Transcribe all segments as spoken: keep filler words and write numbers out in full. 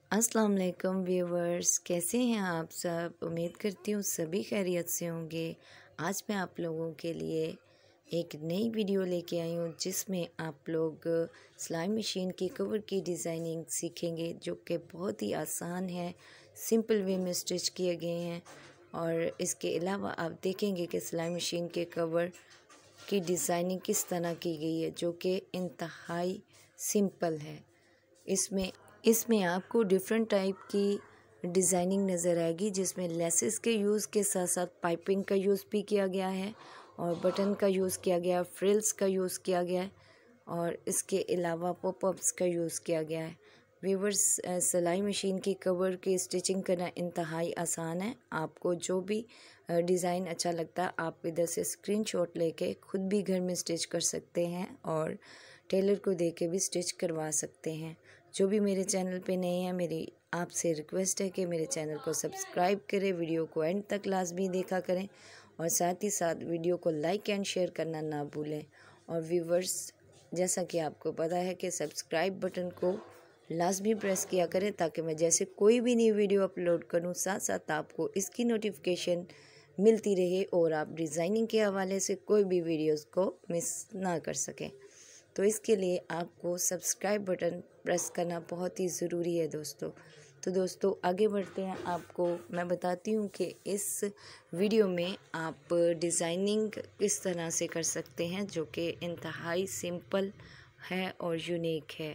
अस्सलाम वालेकुम व्यूवर्स, कैसे हैं आप सब। उम्मीद करती हूँ सभी खैरियत से होंगे। आज मैं आप लोगों के लिए एक नई वीडियो लेके आई हूँ जिसमें आप लोग सिलाई मशीन की कवर की डिज़ाइनिंग सीखेंगे, जो कि बहुत ही आसान है, सिंपल वे में स्टिच किए गए हैं। और इसके अलावा आप देखेंगे कि सिलाई मशीन के कवर की डिज़ाइनिंग किस तरह की गई है, जो कि इंतहाई सिंपल है। इसमें इसमें आपको डिफरेंट टाइप की डिज़ाइनिंग नज़र आएगी, जिसमें लेसेस के यूज़ के साथ साथ पाइपिंग का यूज़ भी किया गया है और बटन का यूज़ किया गया है, फ्रिल्स का यूज़ किया गया है और इसके अलावा पॉपअप्स का यूज़ किया गया है। वीवर्स, सिलाई मशीन की कवर की स्टिचिंग करना इंतहाई आसान है। आपको जो भी डिज़ाइन अच्छा लगता है आप इधर से स्क्रीनशॉट लेके खुद भी घर में स्टिच कर सकते हैं और टेलर को दे के भी स्टिच करवा सकते हैं। जो भी मेरे चैनल पे नए हैं, मेरी आपसे रिक्वेस्ट है कि मेरे चैनल को सब्सक्राइब करें, वीडियो को एंड तक लाजमी देखा करें और साथ ही साथ वीडियो को लाइक एंड शेयर करना ना भूलें। और व्यूवर्स, जैसा कि आपको पता है कि सब्सक्राइब बटन को लाजमी प्रेस किया करें ताकि मैं जैसे कोई भी नई वीडियो अपलोड करूं, साथ साथ आपको इसकी नोटिफिकेशन मिलती रहे और आप डिज़ाइनिंग के हवाले से कोई भी वीडियोस को मिस ना कर सकें। तो इसके लिए आपको सब्सक्राइब बटन प्रेस करना बहुत ही ज़रूरी है दोस्तों। तो दोस्तों आगे बढ़ते हैं, आपको मैं बताती हूँ कि इस वीडियो में आप डिज़ाइनिंग किस तरह से कर सकते हैं, जो कि इंतहाई सिंपल है और यूनिक है।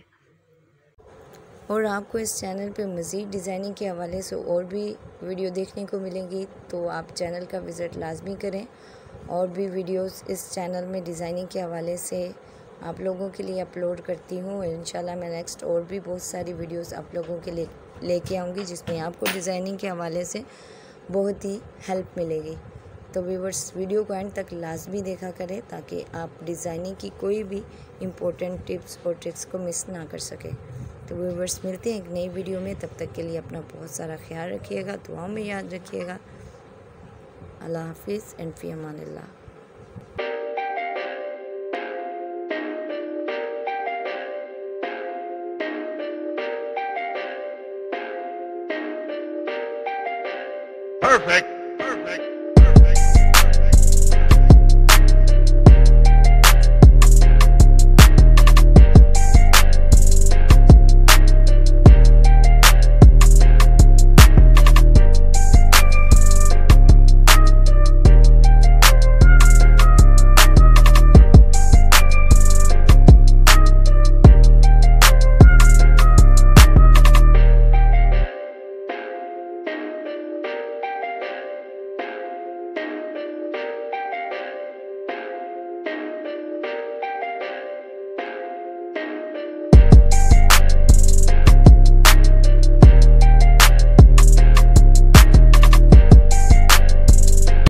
और आपको इस चैनल पे मज़ीद डिज़ाइनिंग के हवाले से और भी वीडियो देखने को मिलेंगी, तो आप चैनल का विज़िट लाजमी करें। और भी वीडियोस इस चैनल में डिज़ाइनिंग के हवाले से आप लोगों के लिए अपलोड करती हूँ। इंशाल्लाह मैं नेक्स्ट और भी बहुत सारी वीडियोस आप लोगों के लिए लेके आऊँगी, जिसमें आपको डिज़ाइनिंग के हवाले से बहुत ही हेल्प मिलेगी। तो व्यूअर्स, वीडियो को एंड तक लाजमी देखा करें ताकि आप डिज़ाइनिंग की कोई भी इम्पोर्टेंट टिप्स और ट्रिक्स को मिस ना कर सकें। तो व्यूअर्स, मिलते हैं एक नई वीडियो में। तब तक के लिए अपना बहुत सारा ख्याल रखिएगा, दुआओं में याद रखिएगा। अल्लाह हाफिज़ एंड फ़ी अमानिल्लाह। Perfect.